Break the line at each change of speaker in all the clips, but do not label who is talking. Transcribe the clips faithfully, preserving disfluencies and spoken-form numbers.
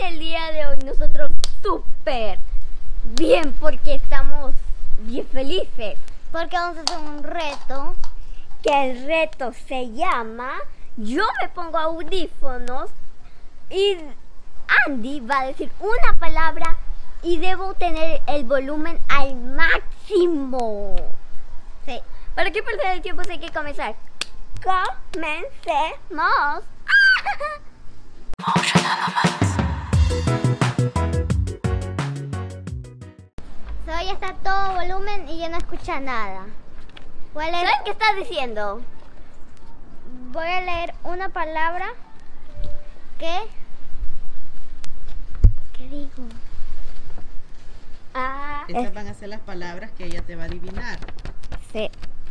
el día de hoy nosotros súper bien porque estamos bien felices.
Porque vamos a hacer un reto.
Que el reto se llama, yo me pongo audífonos y Andy va a decir una palabra y debo tener el volumen al máximo.
Sí.
¿Para qué perder el tiempo si hay que comenzar? Comencemos.
So, ya está todo volumen y ya no escucha nada. Voy a leer,
¿Sabes qué estás diciendo?
voy a leer una palabra que... ¿Qué digo?
Ah,
Esas
es-
van a ser las palabras que ella te va a adivinar.
sí.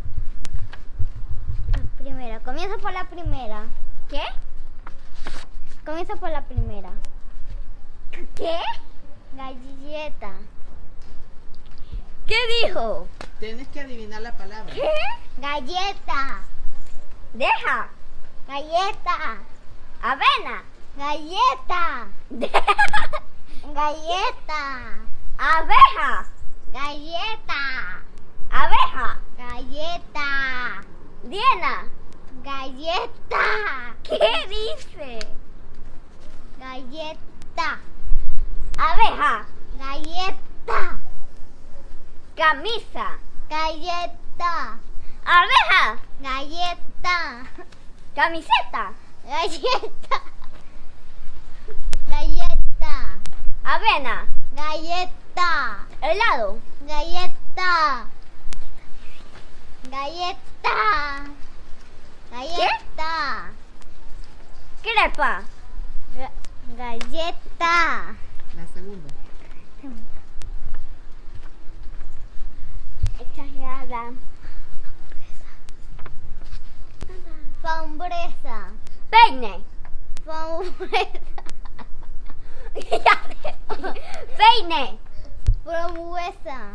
La primera. Comienza por la primera.
¿Qué?
Comienza por la primera.
¿Qué?
Galleta.
¿Qué dijo?
Tienes que adivinar la palabra.
¿Qué?
Galleta.
Deja.
Galleta.
Avena.
Galleta.
Deja.
Galleta.
Abeja.
Galleta.
Abeja.
Galleta.
Diana.
Galleta.
¿Qué dice?
Galleta.
Abeja.
Galleta.
Camisa.
Galleta.
Abeja.
Galleta.
Camiseta.
Galleta. Galleta.
Avena.
Galleta.
Helado.
Galleta. Galleta. Galleta.
Crepa.
Ga- Galleta.
La segunda.
Exagerada.
Frambuesa.
Peine.
Frambuesa.
Peine.
Frambuesa.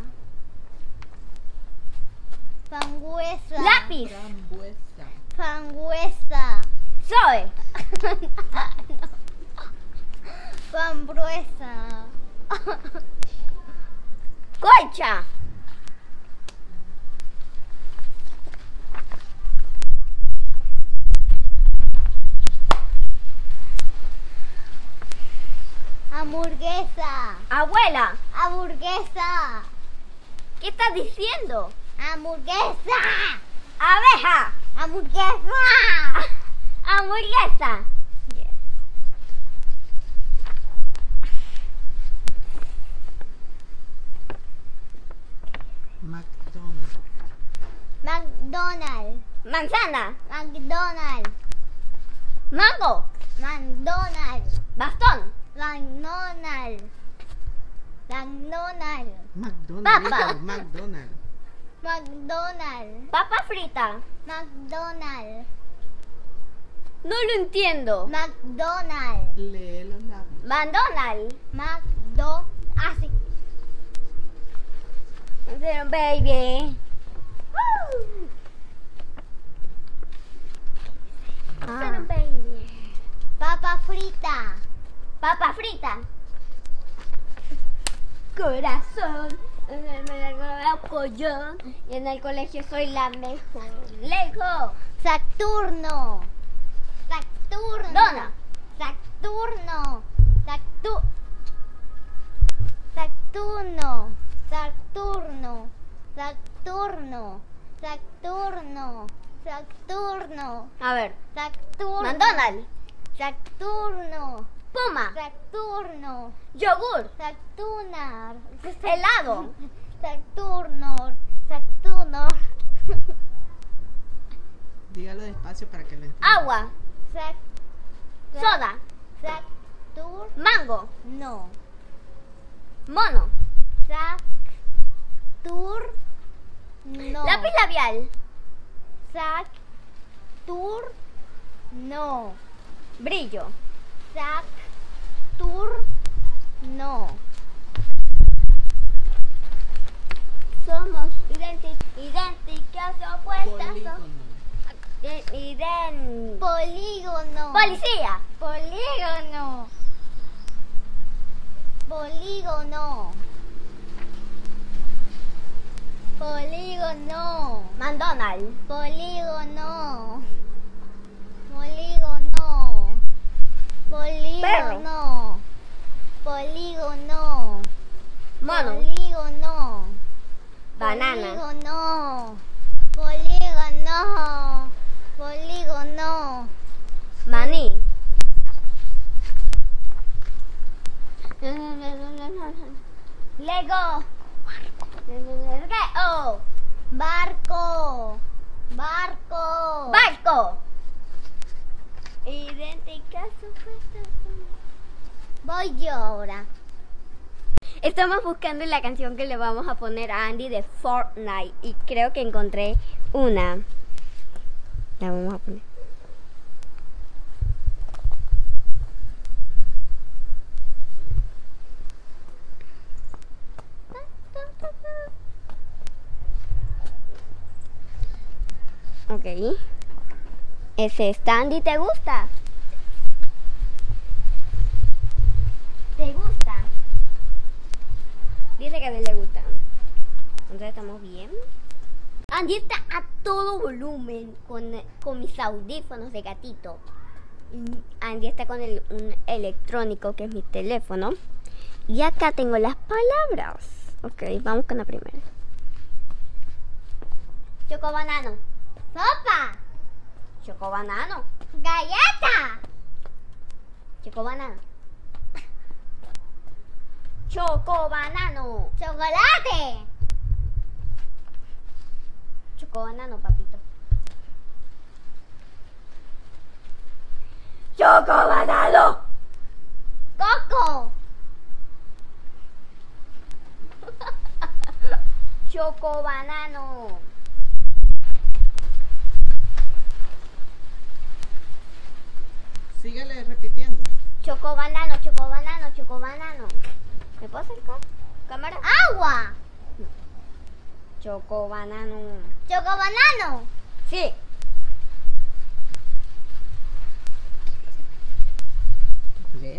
Frambuesa.
Lápiz.
Frambuesa.
Frambuesa.
Zoe.
Frambuesa.
Colcha.
Hamburguesa.
Abuela.
Hamburguesa.
¿Qué estás diciendo?
Hamburguesa.
Abeja.
Hamburguesa.
Hamburguesa.
McDonald's.
McDonald's.
Manzana.
McDonald's.
Mango.
McDonald's.
Bastón.
McDonald's. McDonald's.
McDonald's.
Papa.
Dijo McDonald's.
McDonald's.
Papa frita.
McDonald's.
No lo entiendo.
McDonald's.
Lee los labios.
McDonald's.
McDo. Así.
Baby.
Ah.
Baby.
Papa frita.
Papa frita. Corazón. Me la yo y en el colegio soy la mejor. Lego.
Saturno. Saturno.
Dona.
Saturno. Satu. Saturno. Saturno. Saturno. Saturno. Saturno.
A ver.
Saturno.
McDonald's.
Saturno.
Puma.
Saturno.
Yogur.
Saturno.
Helado.
Saturno. Saturno.
Dígalo despacio para que lo entienda.
Agua.
Sac.
Soda.
Saturno.
Mango.
No.
Mono.
Saturno.
Lápiz labial.
Saturno.
Brillo.
Saturno.
Somos idénticas, idénticas opuestas.
Polígono.
Idén.
Polígono.
Policía.
Polígono. Polígono. Polígono.
McDonald's.
Polígono. Polígono. Polígono. Polígono.
Mono.
Polígono.
Banana.
Polígono. Polígono. Polígono.
Maní.
Lego.
Oh.
Barco. Barco.
Barco. Idénticas supuestas.
Voy yo ahora.
Estamos buscando la canción que le vamos a poner a Andy de Fortnite y creo que encontré una. La vamos a poner. Ok. Ese está, Andy, ¿te gusta? ¿Te gusta? Dice que a él le gusta. Entonces estamos bien. Andy está a todo volumen con, con mis audífonos de gatito. Y Andy está con el, un electrónico que es mi teléfono. Y acá tengo las palabras. Ok, vamos con la primera. Chocobanano.
Sopa.
Chocobanano.
Galleta.
Chocobanano. Chocobanano.
Chocolate.
Chocobanano, papito. Chocobanano.
Coco.
Chocobanano.
Síguele repitiendo.
Chocobanano, chocobanano, chocobanano. ¿Me puedo acercar? ¿Cámara?
Agua.
Chocobanano.
Chocobanano.
Sí.
Lea.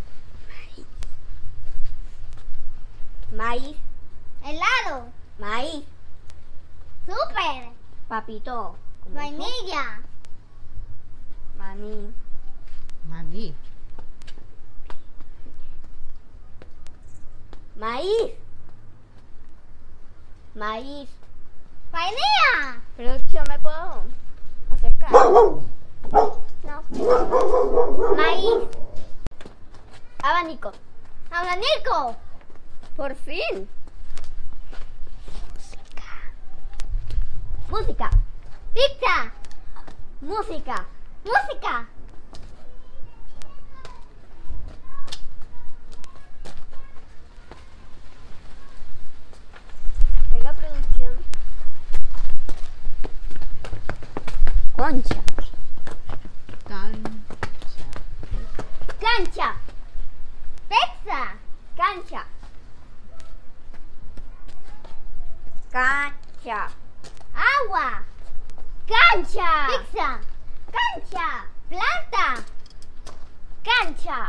Maíz.
Helado.
Maíz.
Súper.
Papito. ¿Cómo
Vainilla.
Maní.
Maní.
Maíz. Maíz.
Vainilla.
Pero yo me puedo acercar. No. Maíz. Abanico.
Abanico.
Por fin. Música.
Pizza.
Música.
Música.
Venga, producción. Concha.
Cancha.
Cancha.
Pizza.
Cancha. Cancha.
Agua.
Cancha.
Pizza.
Cancha.
Planta.
Cancha.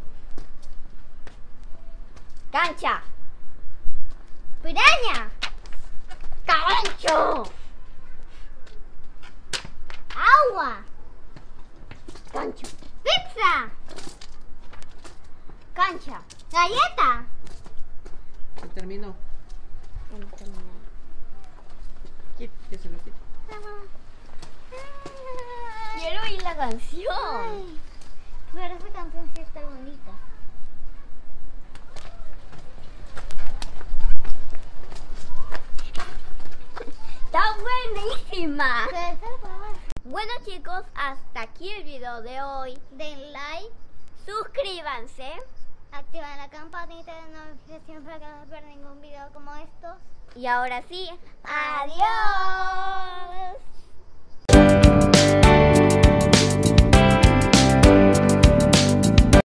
Cancha.
Piraña.
Cancho.
Agua.
Cancho.
Pizza.
Cancha.
Galleta.
Se terminó.
Hemos terminado.
Quit, que se lo quite.
Quiero oír la canción.
Ay, pero esa canción sí está bonita.
Está buenísima.
Se desarma.
Bueno, chicos, hasta aquí el video de hoy.
Den like,
Suscríbanse.
activan la campanita de notificación para que no se pierdan ningún video como estos.
Y ahora sí,
Adiós.